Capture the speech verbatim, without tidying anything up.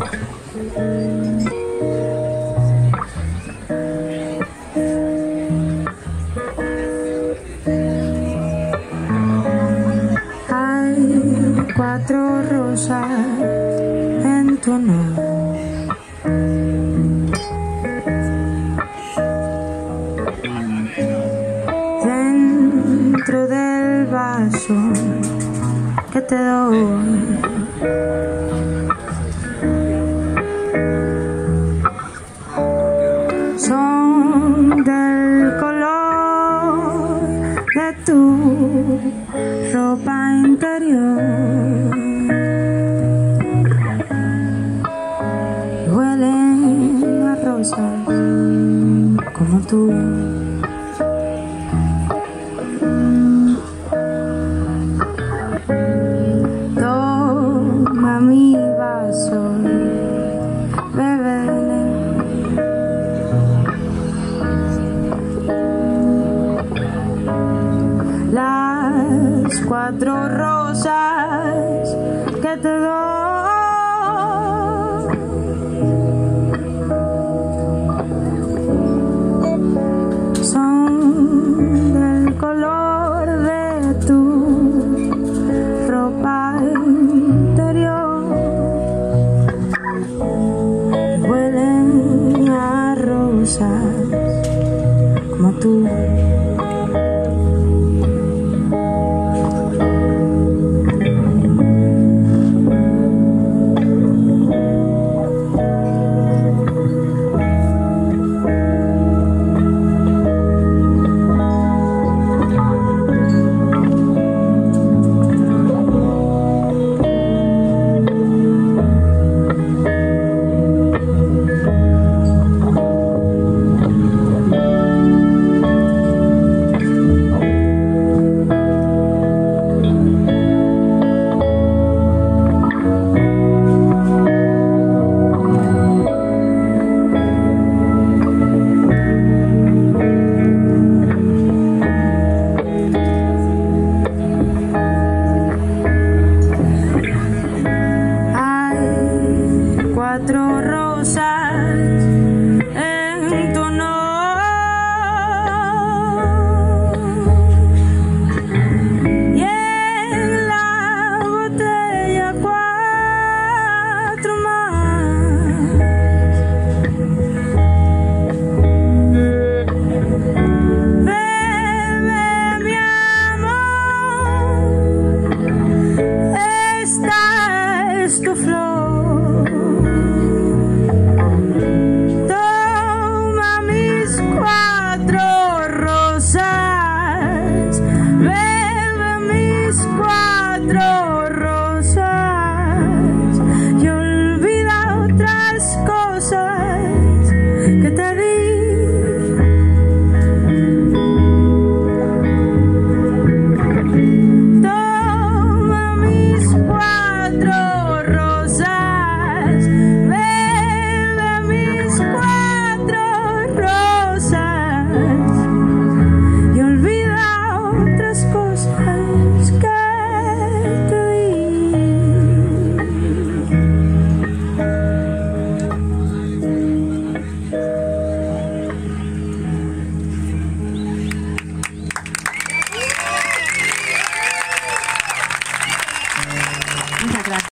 Hay cuatro rosas en tu honor. Dentro del vaso que te doy, son del color de tu ropa interior. Huelen a rosas como tú. Toma mi vaso, bebe. Las cuatro rosas que te doy son del color de tu ropa interior. Huelen a rosas como tú. Cuatro